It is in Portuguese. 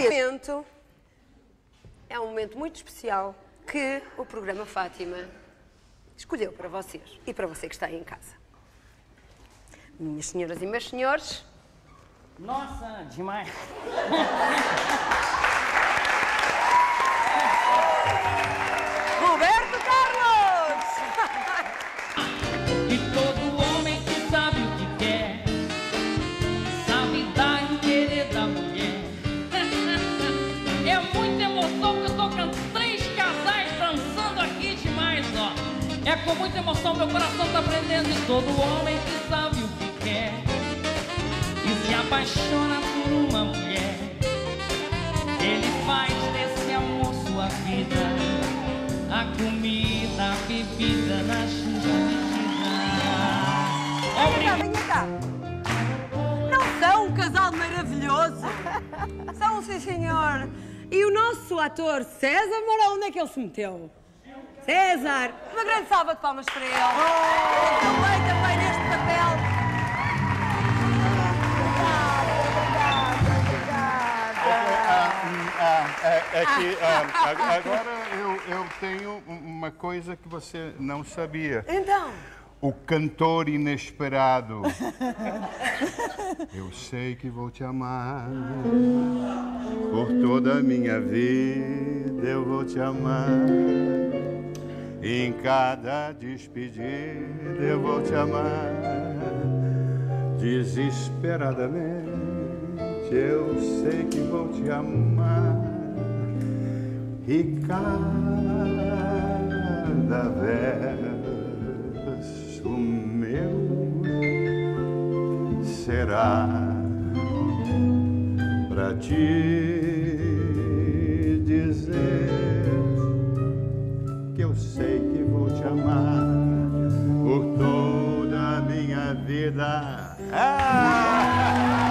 momento é um momento muito especial que o programa Fátima escolheu para vocês e para você que está aí em casa. Minhas senhoras e meus senhores... Nossa, demais! Roberto Carlos! E todo homem que sabe o que quer, sabe dar e querer da mulher. É muita emoção que eu tô com 3 casais dançando aqui demais, ó. É com muita emoção, meu coração tá aprendendo. E todo homem que sabe o que quer e se apaixona por uma mulher, ele faz desse amor sua vida, a comida, a bebida na medida. Vem cá. Não são um casal maravilhoso? São, sim, senhor. E o nosso ator César Mourão, onde é que ele se meteu? César! Uma grande salva de palmas para ele. Também neste papel. É que agora eu tenho uma coisa que você não sabia. Então? O cantor inesperado. Eu sei que vou te amar. Por toda a minha vida eu vou te amar. Em cada despedida eu vou te amar. Desesperadamente eu sei que vou te amar. E cada verso meu será pra te dizer que eu sei que vou te amar por toda a minha vida.